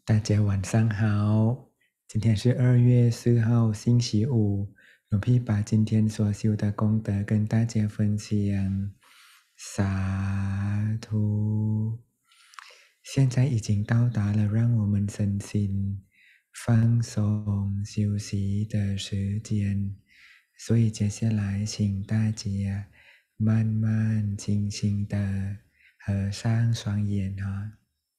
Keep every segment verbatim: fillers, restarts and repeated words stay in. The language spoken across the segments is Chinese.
大家晚上好，今天是二月四号，星期五。龙皮把今天所修的功德跟大家分享，萨图。现在已经到达了让我们身心放松休息的时间，所以接下来请大家慢慢轻轻的合上双眼哈。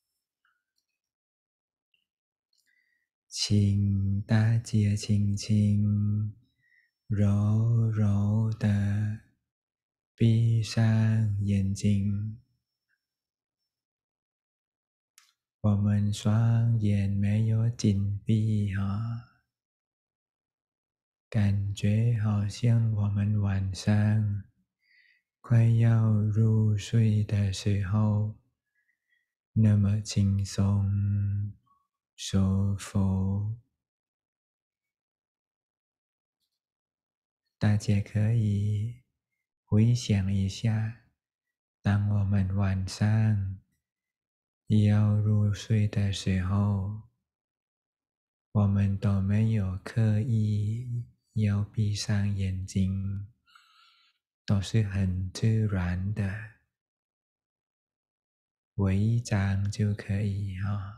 请大家轻轻、柔柔的闭上眼睛。我们双眼没有紧闭哈，感觉好像我们晚上快要入睡的时候，那么轻松、舒服。大家可以回想一下，当我们晚上要入睡的时候，我们都没有刻意要闭上眼睛，都是很自然的，微张就可以哈。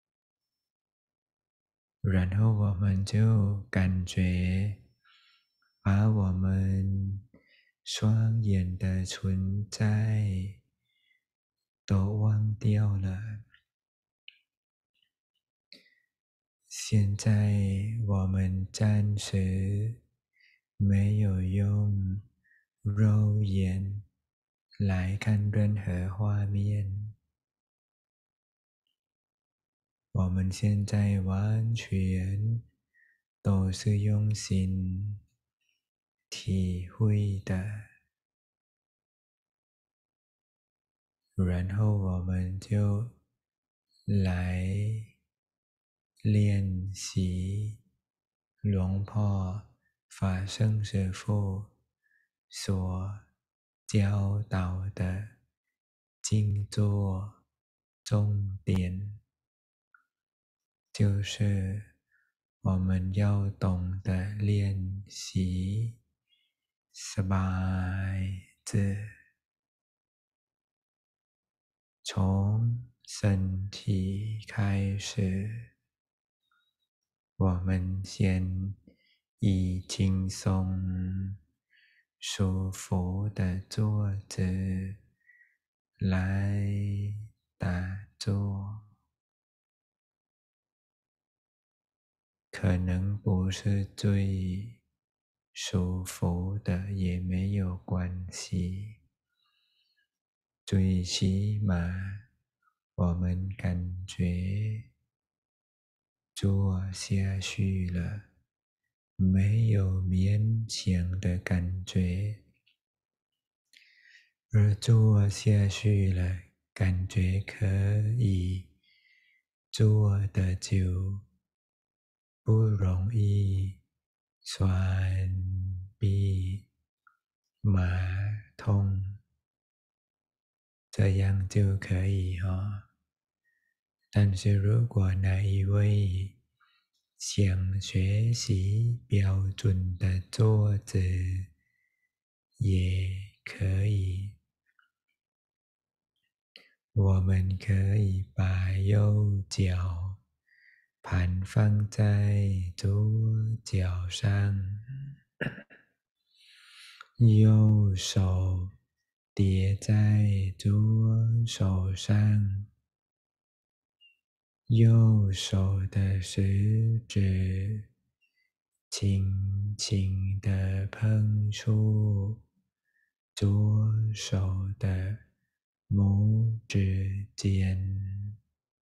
然后我们就感觉把我们双眼的存在都忘掉了。现在我们暂时没有用肉眼来看任何画面，我们现在完全都是用心体会的，然后我们就来练习龙婆法圣师父所教导的静坐重点，就是我们要懂得练习สบาย字，从身体开始，我们先以轻松、舒服的坐姿来打坐，可能不是最舒服的也没有关系，最起码我们感觉坐下去了，没有勉强的感觉，而坐下去了，感觉可以坐得久，不容易酸痹麻痛，这样就可以哦。但是如果哪一位想学习标准的坐姿，也可以。我们可以把右脚盘放在左脚上，右手叠在左手上，右手的食指轻轻地碰触左手的拇指尖，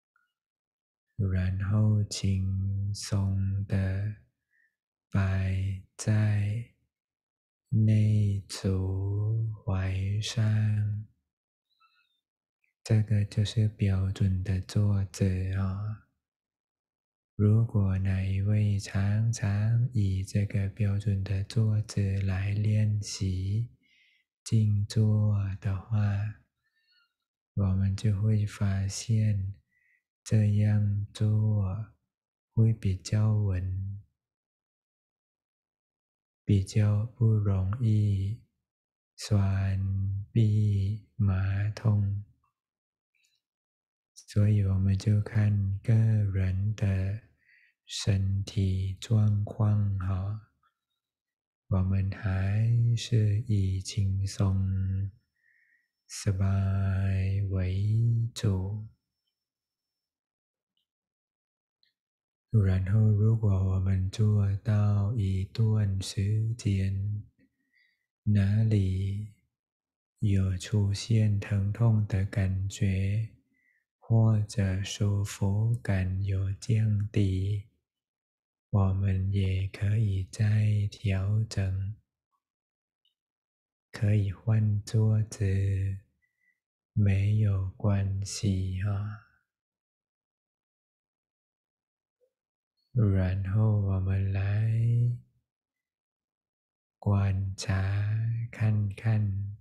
然后轻松地摆在内足踝上。这个就是标准的坐姿啊。如果哪一位常常以这个标准的坐姿来练习静坐的话，我们就会发现这样做会比较稳，比较不容易酸痹麻痛。所以我们就看个人的身体状况哈，我们还是以轻松、สบาย为主。然后，如果我们做到一段时间，哪里有出现疼痛的感觉，或者舒服感有降低，我们也可以再调整，可以换桌子，没有关系哈。然后我们来观察看看，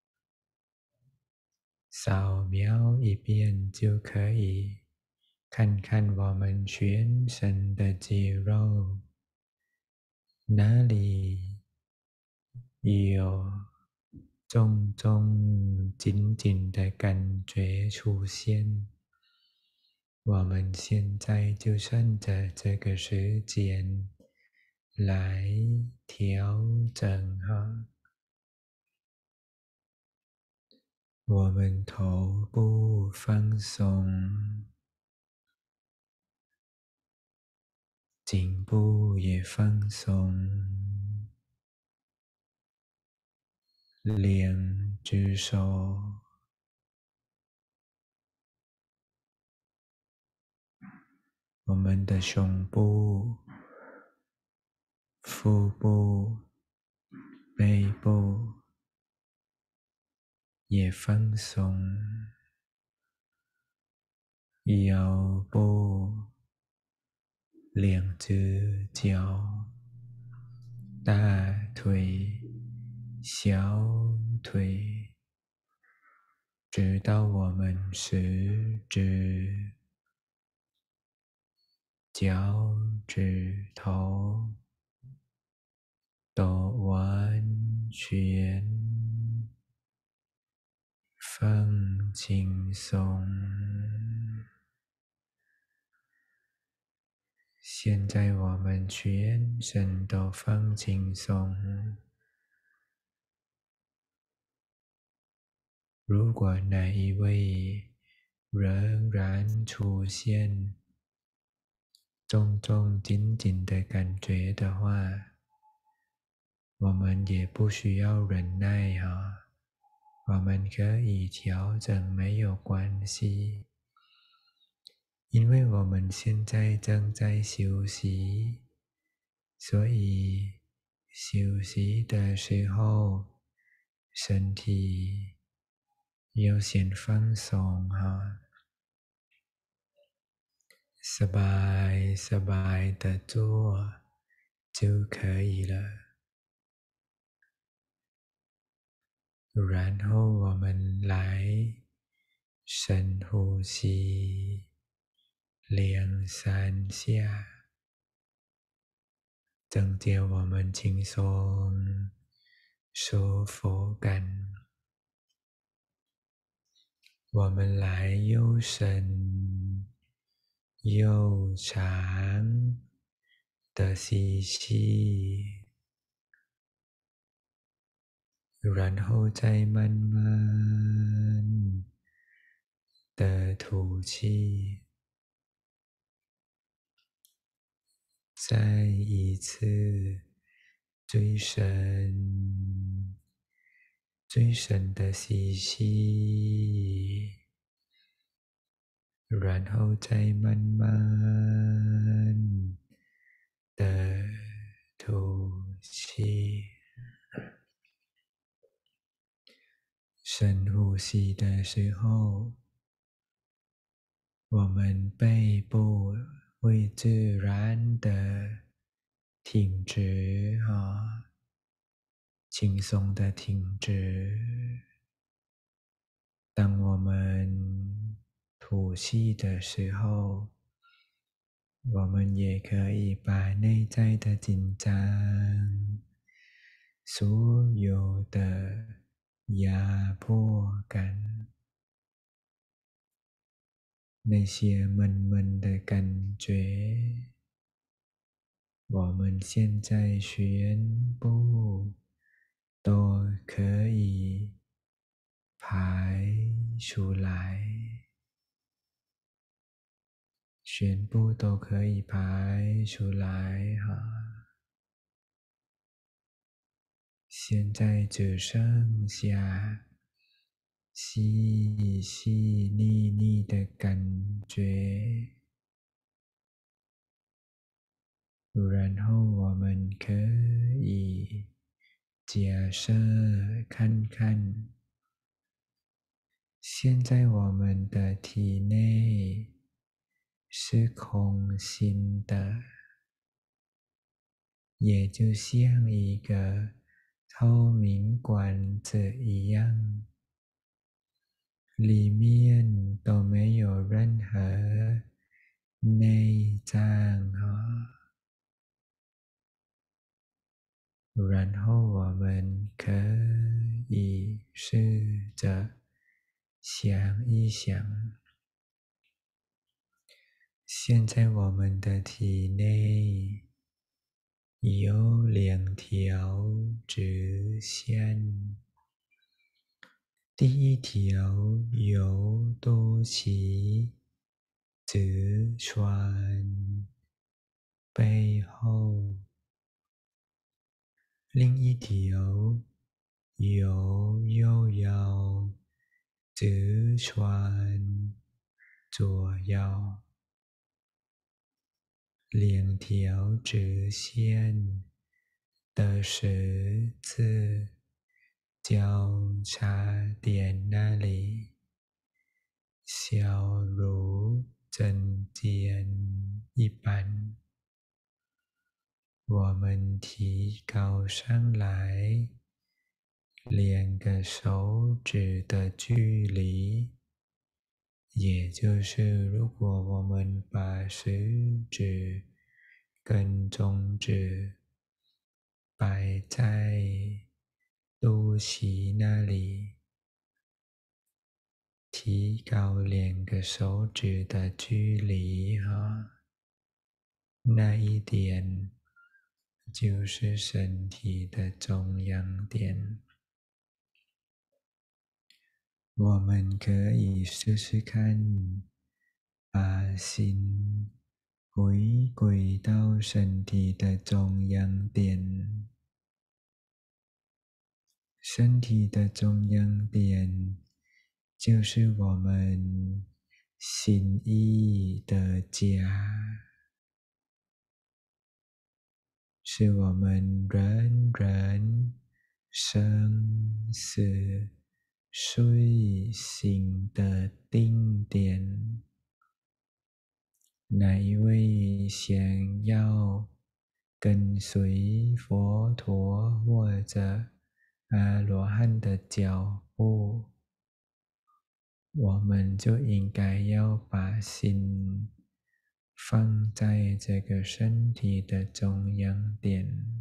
扫描一遍就可以看看我们全身的肌肉，哪里有重重紧紧的感觉出现。我们现在就趁着这个时间来调整哈。我们头部放松，颈部也放松，两只手，我们的胸部、腹部、背部也放松，腰部、两只脚、大腿、小腿，直到我们食指、脚趾头都完全放轻松。现在我们全身都放轻松。如果哪一位仍然出现重重紧紧的感觉的话，我们也不需要忍耐哈，我们可以调整，没有关系。因为我们现在正在休息，所以休息的时候，身体要先放松哈，สบายสบาย的做就可以了。然后我们来深呼吸两三下，增加我们轻松舒服感。我们来又深又长的吸气，然后再慢慢的吐气。再一次最深、最深的吸气，然后再慢慢的吐气。深呼吸的时候，我们背部会自然的挺直啊，轻松的挺直。当我们吐气的时候，我们也可以把内在的紧张、所有的压迫感、那些闷闷的感觉，我们现在宣布都可以排出来，全部都可以排出来哈。现在只剩下细细腻腻的感觉，然后我们可以假设看看，现在我们的体内是空心的，也就像一个透明管子一样，里面都没有任何内脏啊。然后我们可以试着想一想，现在我们的体内有两条直线，第一条由肚脐直穿背后，另一条由右腰直穿左腰，两条直线的十字交叉点那里，小如针尖一般。我们提高上来两个手指的距离，也就是如果我们把食指跟中指摆在肚脐那里，提高两个手指的距离哈，那一点就是身体的中央点。我们可以试试看，把心回归到身体的中央点。身体的中央点就是我们心意的家，是我们人人生死睡醒的定点。哪一位想要跟随佛陀或者阿罗汉的脚步，我们就应该要把心放在这个身体的中央点，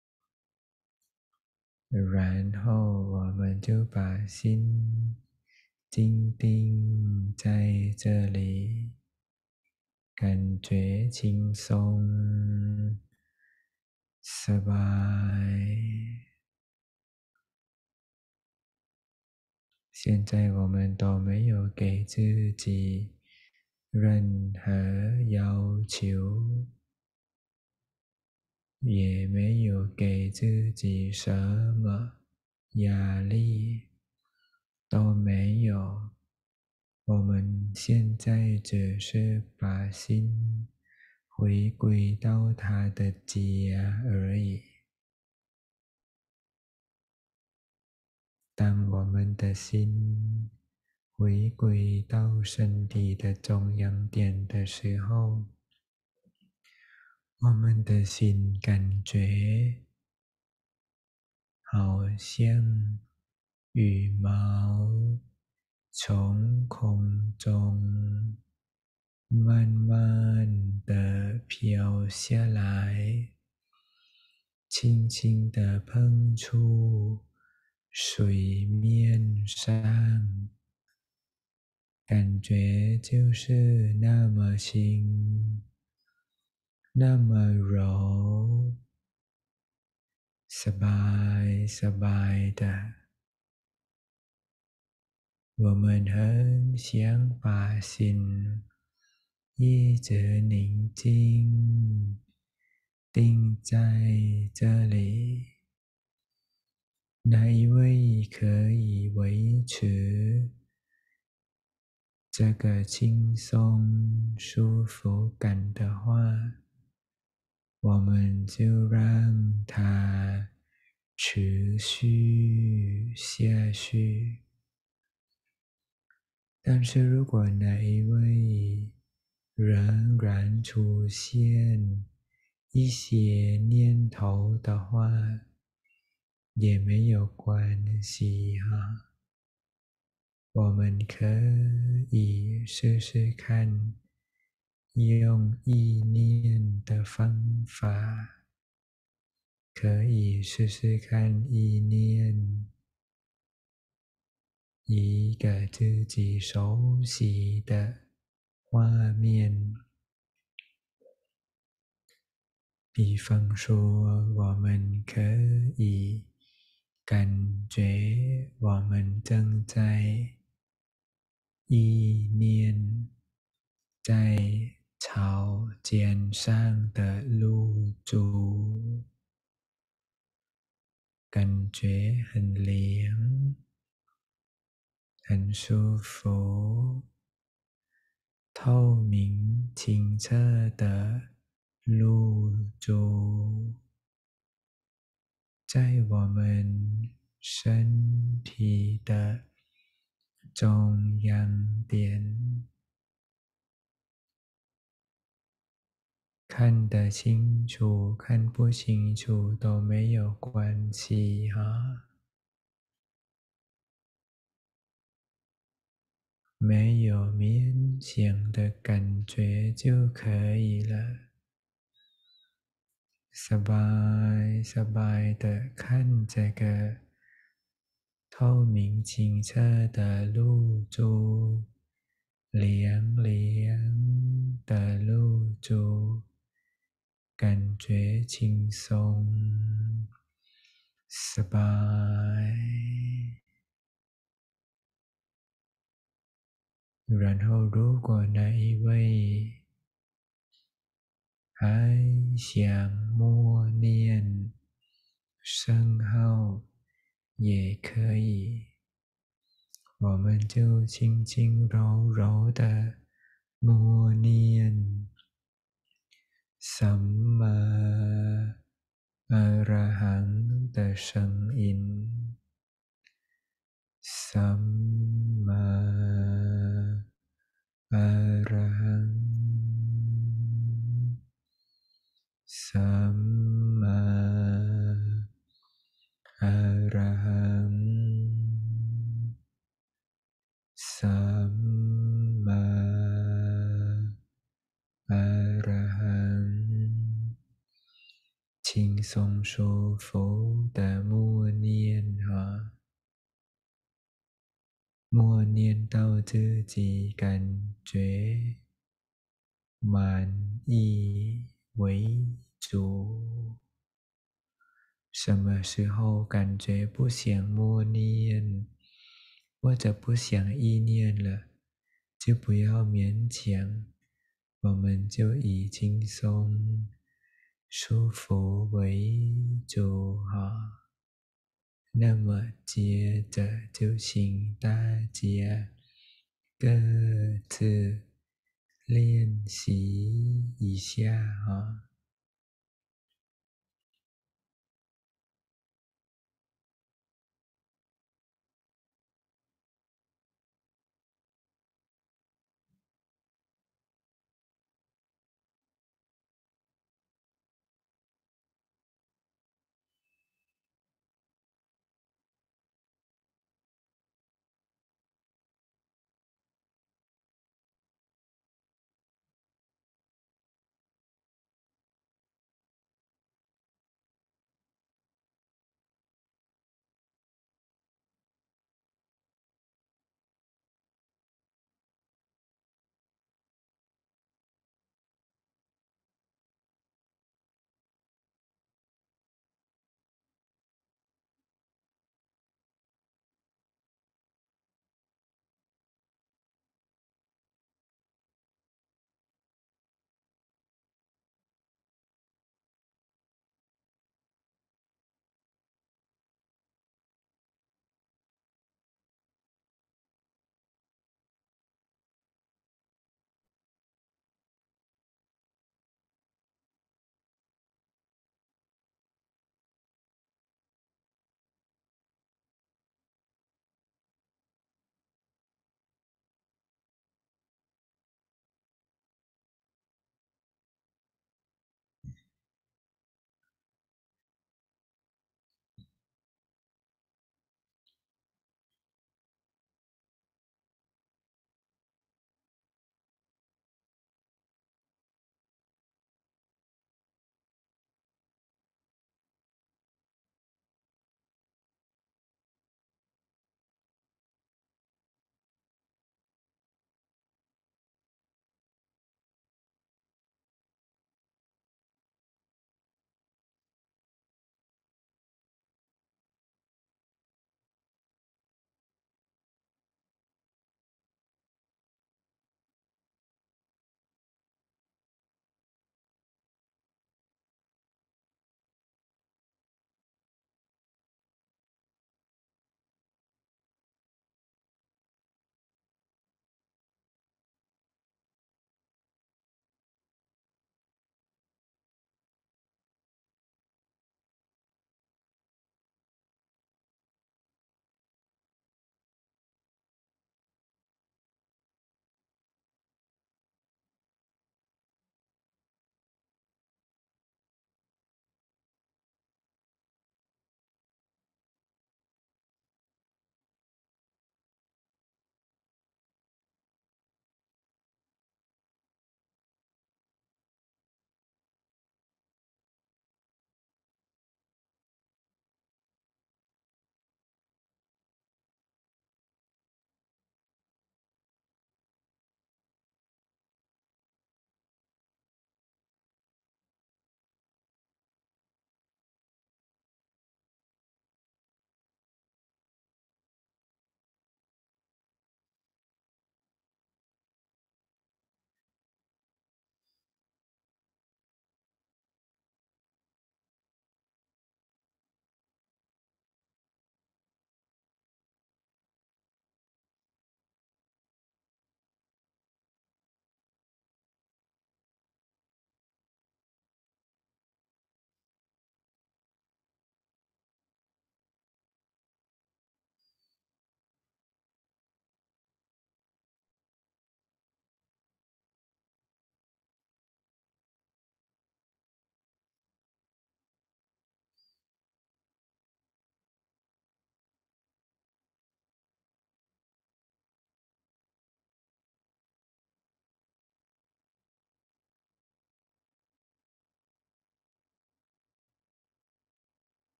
然后我们就把心静定在这里，感觉轻松、สบาย。现在我们都没有给自己任何要求，也没有给自己什么压力，都没有。我们现在只是把心回归到它的家而已。当我们的心回归到身体的中央点的时候，我们的心感觉好像羽毛从空中慢慢的飘下来，轻轻的碰触水面上，感觉就是那么轻，那么柔，สบายสบาย的。我们很想把心一直宁静定在这里，哪一位可以维持这个轻松舒服感的话，我们就让它持续下去。但是如果哪一位仍然出现一些念头的话，也没有关系哈。我们可以试试看用意念的方法，可以试试看意念一个自己熟悉的画面，比方说，我们可以感觉我们正在意念在草尖上的露珠，感觉很凉，很舒服，透明清澈的露珠，在我们身体的中央点，看得清楚，看不清楚都没有关系哈，没有勉强的感觉就可以了。สบายสบาย的看这个透明清澈的露珠，凉凉的露珠，感觉轻松，สบาย然后，如果那一位还想默念圣号，也可以。我们就轻轻柔柔的默念“สัมมาอรหัง”的声音，“สัมมาอรหัง”，“สัมมาอรหัง”。สัมมาอรหัง，轻松舒服的默念哈，默念到自己感觉满意为主。什么时候感觉不想默念，或者不想意念了，就不要勉强，我们就以轻松、舒服为主哈。那么接着就请大家各自练习一下哈。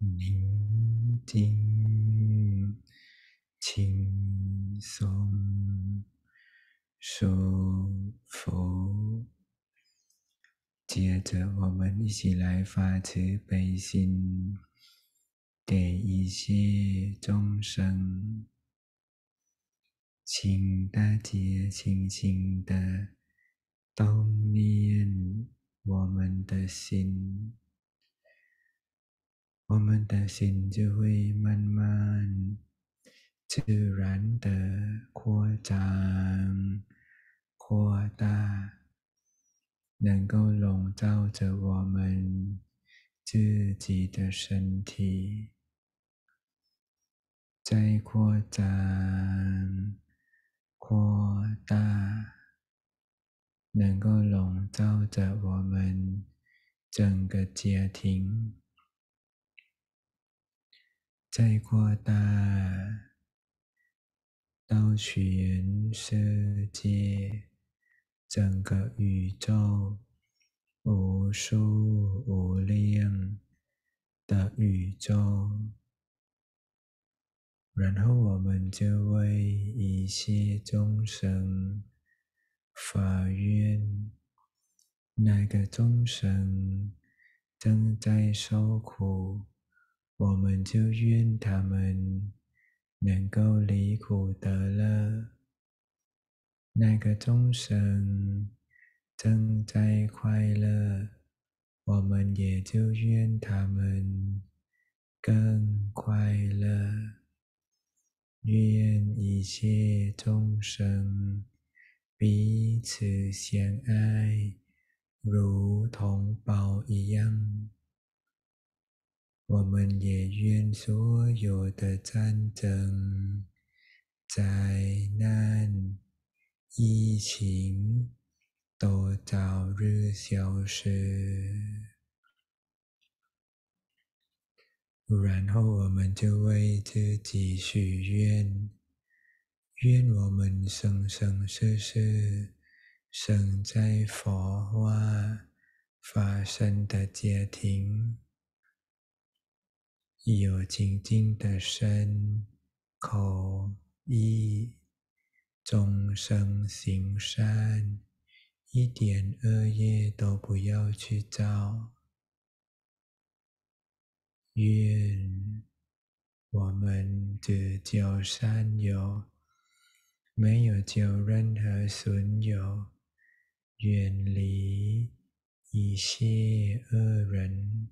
宁静、轻松、舒服。接着，我们一起来发慈悲心，给一切众生，请大家轻轻的动念我们的心，我们的心就会慢慢自然的扩张、扩大，能够笼罩着我们自己的身体，在扩张、扩大，能够笼罩着我们整个家庭，在扩大到全世界，整个宇宙无数无量的宇宙，然后我们就为一切众生发愿，那个众生正在受苦，我们就愿他们能够离苦得乐。那个众生正在快乐，我们也就愿他们更快乐。愿一切众生彼此相爱，如同宝一样。我们也愿所有的战争、灾难、疫情都早日消失，然后我们就为自己许愿，愿我们生生世世生在佛化法身的家庭，有清净的身、口、意，众生行善，一点恶业都不要去造。愿我们只交善友，没有交任何损友，远离一切恶人。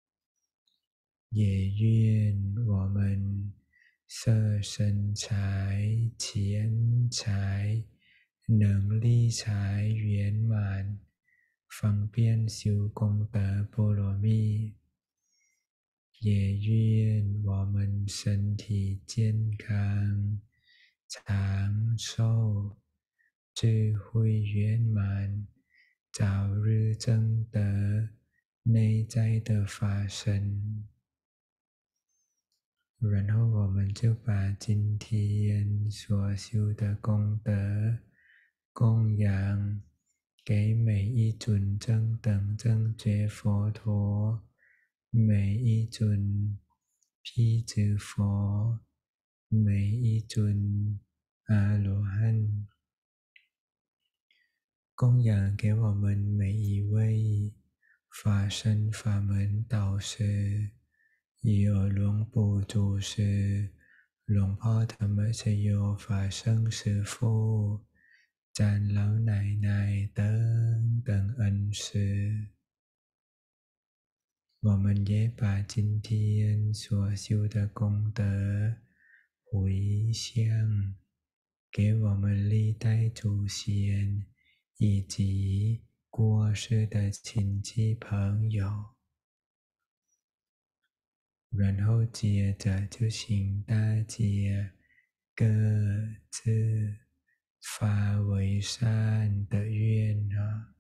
也愿我们色身财、钱财、能力财圆满，方便修功德波罗蜜。也愿我们身体健康、长寿、智慧圆满，早日证得内在的法身。然后我们就把今天所修的功德供养给每一尊正等正觉佛陀，每一尊辟支佛，每一尊阿罗汉，供养给我们每一位法身法门导师，有龙ปู่祖师、龙พ่อธรรมชโย法生师父、展老奶奶等等恩师。我们也把今天所修的功德回向给我们历代祖先以及过世的亲戚朋友，然后接着就请大家各自发为善的愿啊。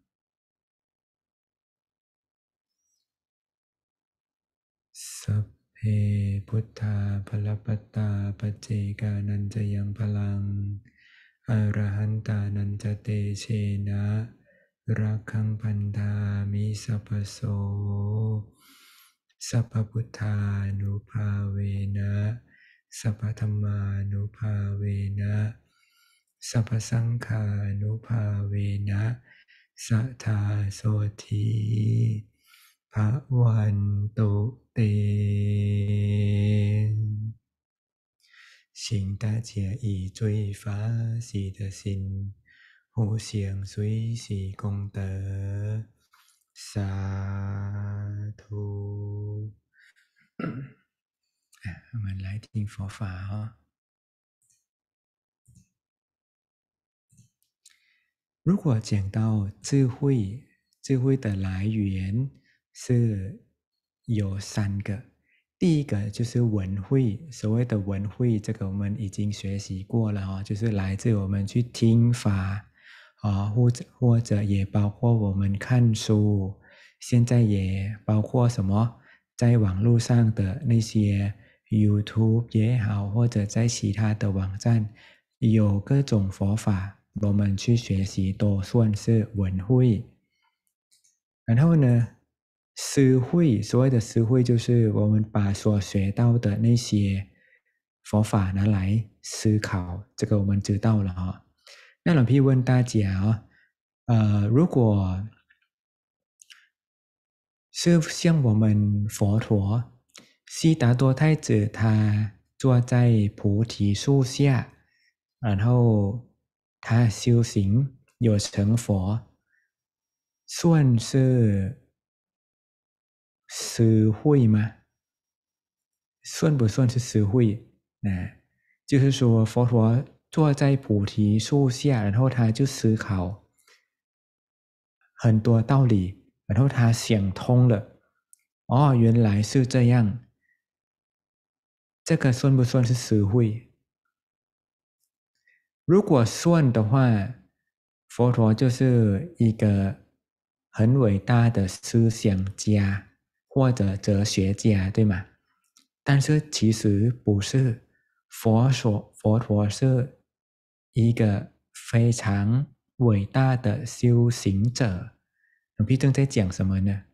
สัพเพพุทธาภลปัตตาปัจเจกานันจะยังพลังอรหันตานันจะเตเชนะรักขังพันธามิสัพพโสสัพพพุทธานุภาเวนะสัพพธัมมานุภาเวนะสัพพสังฆานุภาเวนะสัทธาโสธีภวันตุเต请大家以最法喜的心互相随喜功德，萨图。我们来听佛法哦。如果讲到智慧，智慧的来源是有三个。第一个就是闻慧，所谓的闻慧，这个我们已经学习过了哦，就是来自我们去听法啊，或者或者也包括我们看书，现在也包括什么，在网络上的那些 YouTube 也好，或者在其他的网站有各种佛法，我们去学习都算是闻慧。然后呢，思慧，所谓的思慧就是我们把所学到的那些佛法拿来思考，这个我们知道了哦。那老พี่问大家哦，呃，如果是像我们佛陀，悉达多太子他坐在菩提树下，然后他修行有成佛，算是思慧吗？算不算是思慧？啊，就是说佛陀坐在菩提树下，然后他就思考很多道理，然后他想通了，哦，原来是这样，这个算不算是思慧？如果算的话，佛陀就是一个很伟大的思想家或者哲学家，对吗？但是其实不是，佛所佛陀是一个非常伟大的修行者。หลวงพี่正在讲什么呢？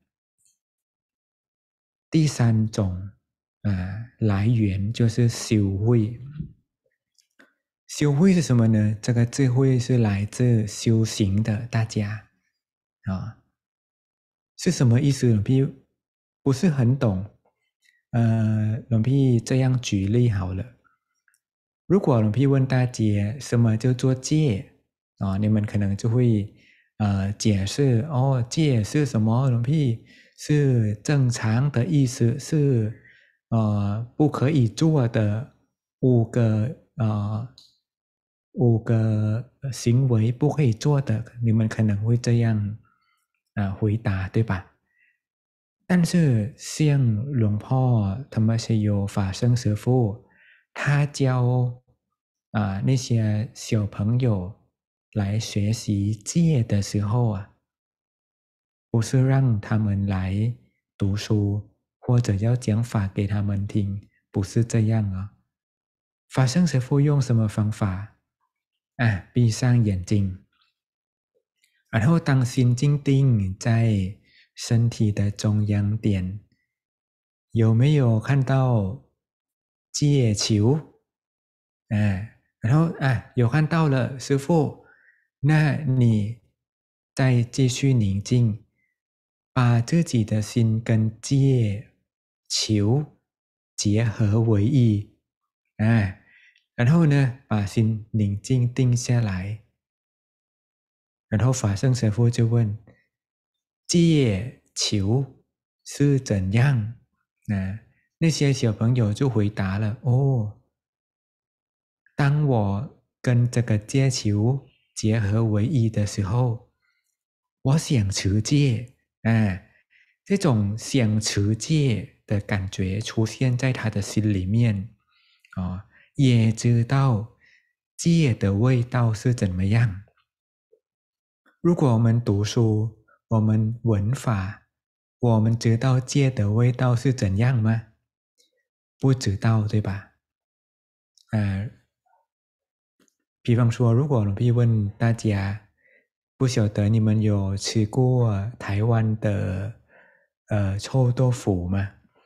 第三种啊来源就是修慧。修慧是什么呢？这个智慧是来自修行的，大家啊，是什么意思？หลวงพี่不是很懂。呃，หลวงพี่这样举例好了。如果หลวงพี่问大家什么叫做戒啊，你们可能就会呃解释哦，戒是什么？หลวงพี่是正常的意思，是呃不可以做的五个呃五个行为不可以做的，你们可能会这样啊、呃、回答，对吧？但是像หลวงพ่อธรรมชโย法生师父，他教啊那些小朋友来学习戒的时候啊，不是让他们来读书，或者要讲法给他们听，不是这样啊。法生师父用什么方法？啊，闭上眼睛，然后当心静定在身体的中央点，有没有看到戒球？哎，然后啊，有看到了，师父，那你再继续宁静，把自己的心跟戒球结合为一，哎，然后呢，把心宁静定下来。然后法圣师父就问：戒球是怎样？啊，那些小朋友就回答了：哦，当我跟这个戒球结合为一的时候，我想持戒，啊，这种想持戒的感觉出现在他的心里面，啊，也知道戒的味道是怎么样。如果我们读书，我们闻法，我们知道戒的味道是怎样吗？不知道，对吧？呃，比方说，如果หลวงพี่问大家，不晓得你们有吃过台湾的呃臭豆腐吗？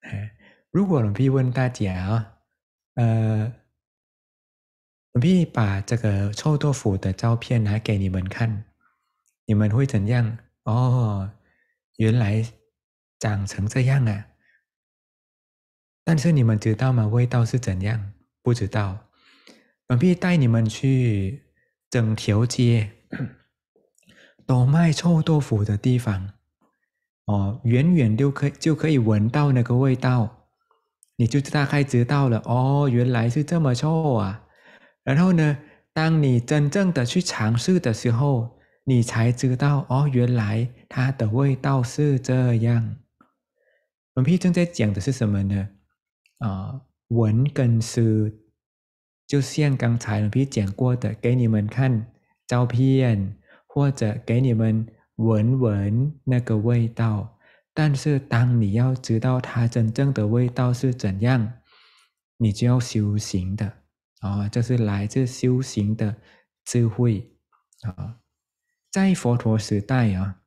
如果หลวงพี่问大家啊，呃，หลวงพี่把这个臭豆腐的照片拿给你们看，你们会怎样？哦，原来长成这样啊！但是你们知道吗？味道是怎样？不知道。หลวงพี่带你们去整条街都卖臭豆腐的地方，哦，远远就可以就可以闻到那个味道，你就大概知道了。哦，原来是这么臭啊！然后呢，当你真正的去尝试的时候，你才知道，哦，原来它的味道是这样。文屁正在讲的是什么呢？啊、呃，闻跟吃，就像刚才文屁讲过的，给你们看照片，或者给你们闻闻那个味道。但是当你要知道它真正的味道是怎样，你就要修行的啊、哦，这是来自修行的智慧啊、哦。在佛陀时代啊，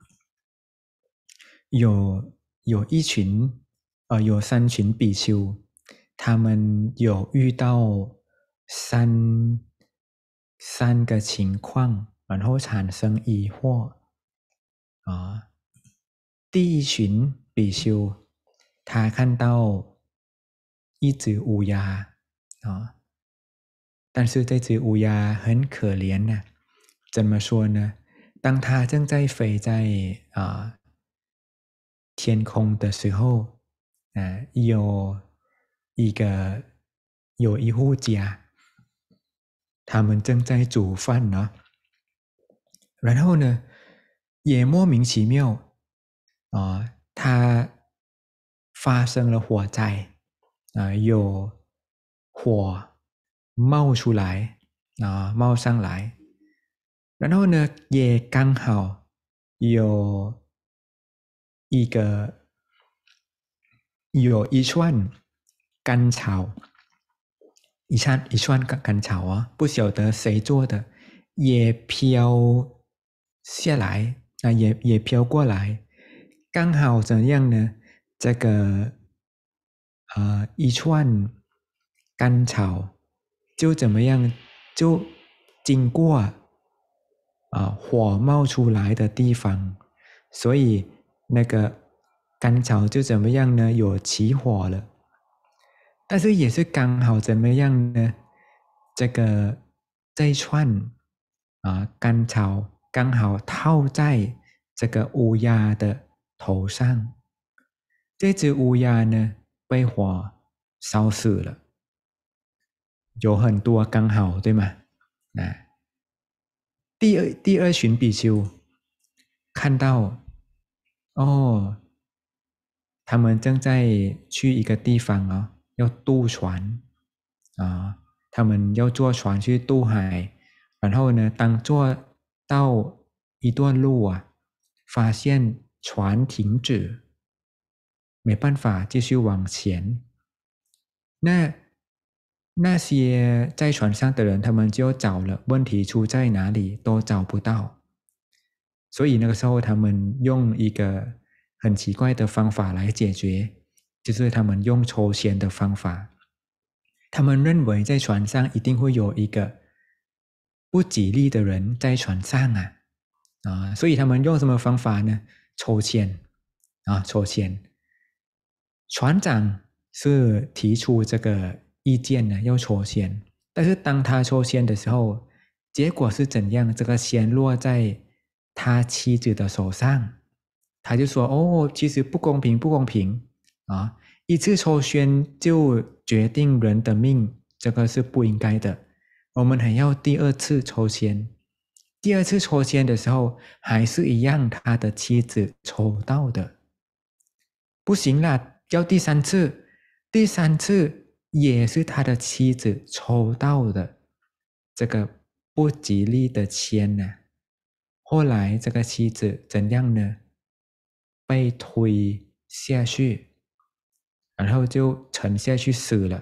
有有一群呃有三群比丘，他们有遇到三三个情况，然后产生疑惑啊。第一群比丘，他看到一只乌鸦啊，但是这只乌鸦很可怜呢、啊。怎么说呢？当它正在飞在啊天空的时候，啊，有一个有一户家，他们正在煮饭呢，然后呢，也莫名其妙啊，它发生了火灾啊，有火冒出来啊，冒上来，然后呢，也刚好有一个有一串干草，一串一串干干草啊，不晓得谁做的，也飘下来啊，也也飘过来，刚好怎样呢？这个呃一串干草就怎么样，就经过啊、呃、火冒出来的地方，所以那个干草就怎么样呢？有起火了。但是也是刚好怎么样呢？这个这一串啊干草刚好套在这个乌鸦的头上，这只乌鸦呢被火烧死了，有很多刚好对吗？啊，第二第二群比丘看到哦，他们正在去一个地方啊、哦，要渡船啊，他们要坐船去渡海，然后呢，当坐到一段路啊，发现船停止，没办法继续往前。那那些在船上的人，他们就找了，问题出在哪里都找不到，所以那个时候他们用一个很奇怪的方法来解决，就是他们用抽签的方法。他们认为在船上一定会有一个不吉利的人在船上啊，啊，所以他们用什么方法呢？抽签啊，抽签。船长是提出这个意见呢，要抽签，但是当他抽签的时候，结果是怎样？这个签落在他妻子的手上，他就说：“哦，其实不公平，不公平啊！一次抽签就决定人的命，这个是不应该的。我们还要第二次抽签。第二次抽签的时候，还是一样，他的妻子抽到的，不行啦。”要第三次，第三次也是他的妻子抽到的这个不吉利的签呢。后来这个妻子怎样呢？被推下去，然后就沉下去死了。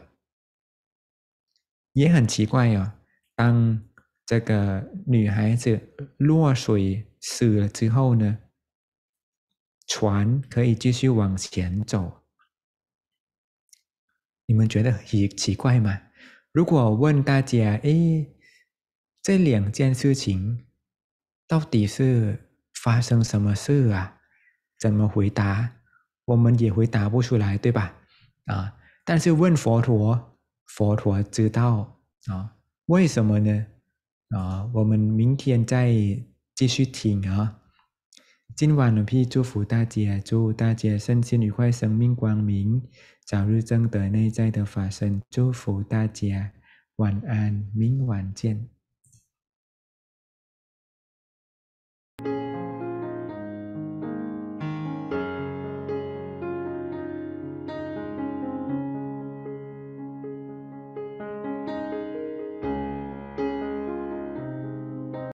也很奇怪哦，当这个女孩子落水死了之后呢，船可以继续往前走。 你们觉得很奇怪吗？如果问大家，诶，这两件事情到底是发生什么事啊？怎么回答？我们也回答不出来，对吧？啊，但是问佛陀，佛陀知道啊，为什么呢？啊，我们明天再继续听啊。今晚หลวงพี่祝福大家，祝大家身心愉快，生命光明，早日证得内在的法身。祝福大家，晚安，明晚见。